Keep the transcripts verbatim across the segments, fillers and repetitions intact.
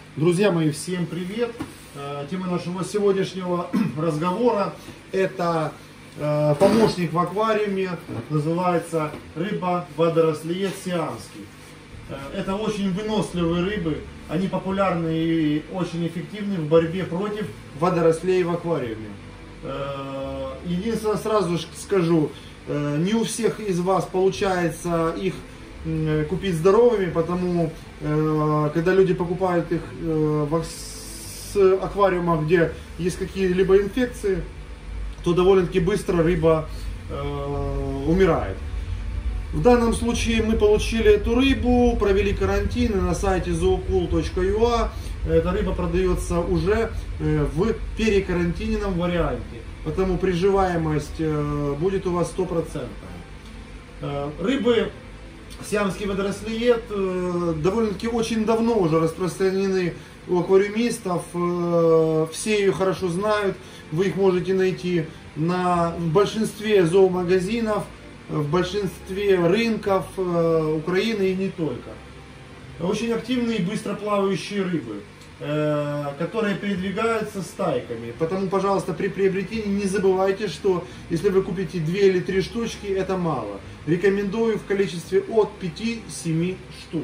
Друзья мои, всем привет! Тема нашего сегодняшнего разговора — это помощник в аквариуме, называется рыба-водорослеед сиамский. Это очень выносливые рыбы, они популярны и очень эффективны в борьбе против водорослей в аквариуме. Единственное, сразу скажу, не у всех из вас получается их купить здоровыми, потому когда люди покупают их в аквариумах, где есть какие-либо инфекции, то довольно-таки быстро рыба умирает. В данном случае мы получили эту рыбу, провели карантин, и на сайте зоокул точка ю а эта рыба продается уже в перекарантиненном варианте, потому приживаемость будет у вас сто процентов. Рыбы сиамский водорослеед довольно-таки очень давно уже распространены у аквариумистов, все ее хорошо знают, вы их можете найти на, в большинстве зоомагазинов, в большинстве рынков Украины и не только. Очень активные и быстро плавающие рыбы, которые передвигаются стайками. Потому, пожалуйста, при приобретении не забывайте, что если вы купите две или три штучки, это мало. Рекомендую в количестве от пяти-семи штук.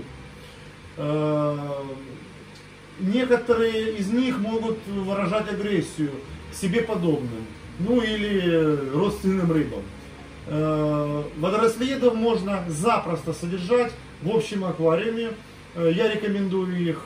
Некоторые из них могут выражать агрессию к себе подобным, ну или родственным рыбам. Водорослеедов можно запросто содержать в общем аквариуме. Я рекомендую их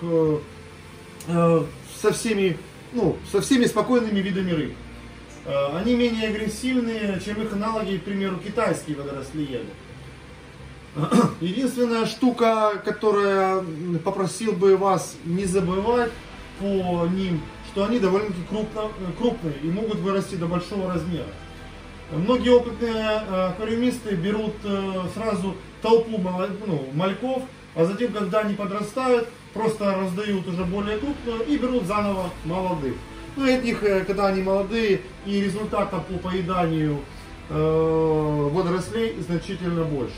со всеми, ну, со всеми спокойными видами рыб. Они менее агрессивные, чем их аналоги, к примеру, китайские водорослееды. Единственная штука, которая попросил бы вас не забывать по ним, что они довольно-таки крупные и могут вырасти до большого размера. Многие опытные аквариумисты берут сразу толпу ну, мальков, а затем, когда они подрастают, просто раздают уже более крупную и берут заново молодых. Ну, и от них, когда они молодые, и результата по поеданию э, водорослей значительно больше.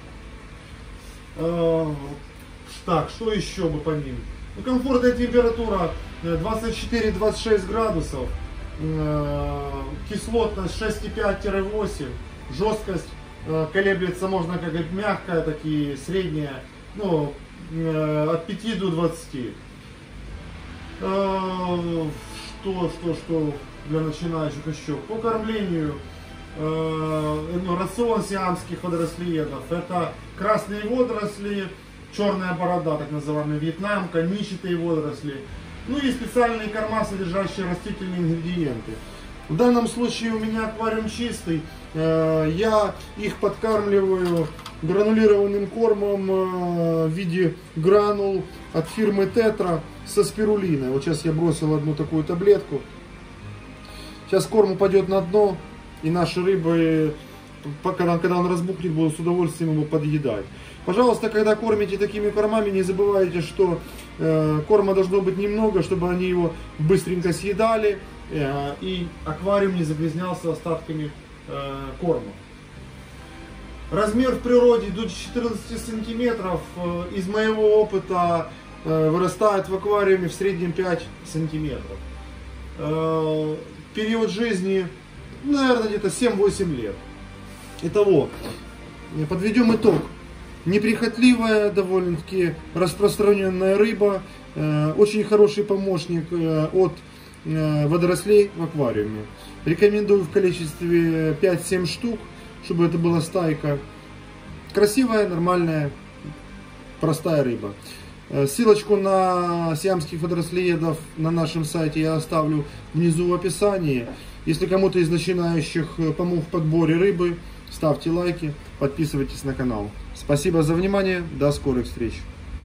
Э, так, что еще бы по ним? Ну, комфортная температура двадцать четыре — двадцать шесть градусов. Кислотность шесть и пять — восемь, жесткость колеблется, можно как говорить, мягкая, так и средняя, ну, от пяти до двадцати. Что, что, что для начинающих еще? По кормлению, ну, рацион сиамских водорослеедов — это красные водоросли, черная борода, так называемая вьетнамка, нищетые водоросли. Ну и специальные корма, содержащие растительные ингредиенты. В данном случае у меня аквариум чистый. Я их подкармливаю гранулированным кормом в виде гранул от фирмы Тетра со спирулиной. Вот сейчас я бросил одну такую таблетку. Сейчас корм упадет на дно, и наши рыбы, когда, когда он разбухнет, будут с удовольствием его подъедать. Пожалуйста, когда кормите такими кормами, не забывайте, что э, корма должно быть немного, чтобы они его быстренько съедали, э, и аквариум не загрязнялся остатками э, корма. Размер в природе до четырнадцати сантиметров. Э, из моего опыта э, вырастает в аквариуме в среднем пять сантиметров. Э, период жизни, наверное, где-то семь-восемь лет. Итого, подведем итог. Неприхотливая, довольно-таки распространенная рыба, э, очень хороший помощник э, от э, водорослей в аквариуме. Рекомендую в количестве пять-семь штук, чтобы это была стайка. Красивая, нормальная, простая рыба. Э, ссылочку на сиамских водорослеедов на нашем сайте я оставлю внизу в описании. Если кому-то из начинающих помог в подборе рыбы, ставьте лайки, подписывайтесь на канал. Спасибо за внимание, до скорых встреч!